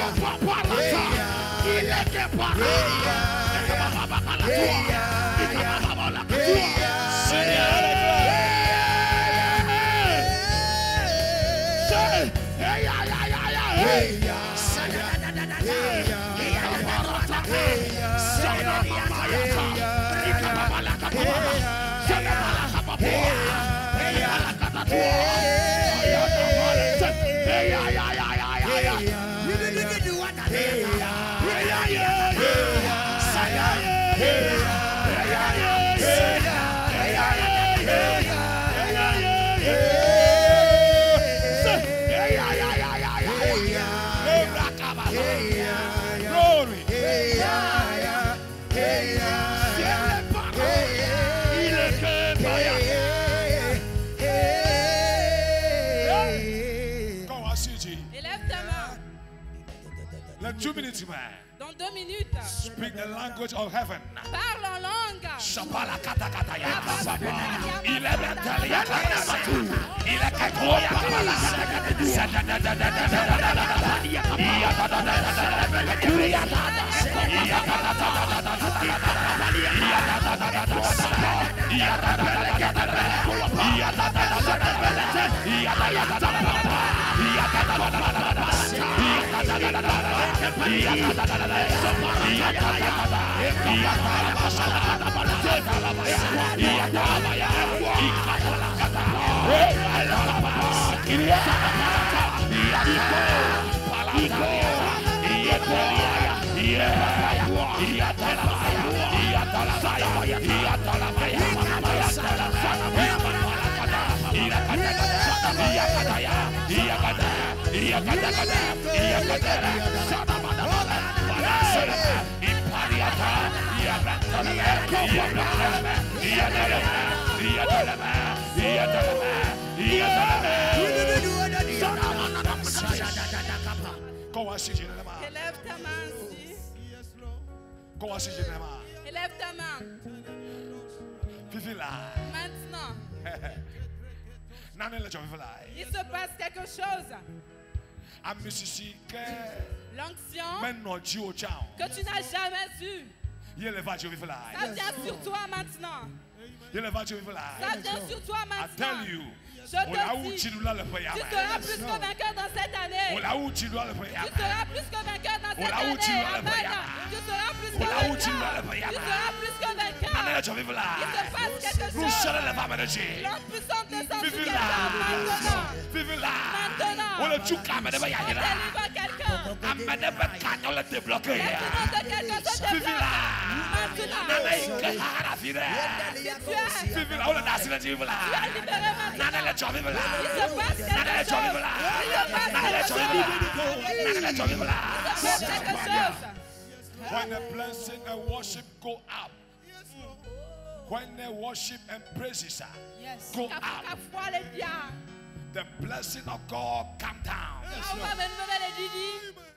2 minutes, man. Dans 2 minutes. Speak the language of heaven. Parle en langue. Élève ta main ici. Élève ta main. Maintenant. Il se passe quelque chose. L'onction que tu n'as jamais eue. Ça vient sur toi maintenant. Ça vient sur toi maintenant. Je te dis, tu seras plus que vainqueur dans cette année. Tu seras plus que vainqueur dans cette année. Amen. Tu seras plus que vainqueur. Tu seras plus que vainqueur. Il se passe quelque chose. L'homme puissant descend sur quelqu'un maintenant. Maintenant. On délivre quelqu'un. Maintenant de quelqu'un se débloque. Maintenant. Si tu es libéré maintenant. Il se passe quelque chose. When the blessing and worship go up, when the worship and praises go up, the blessing of God come down.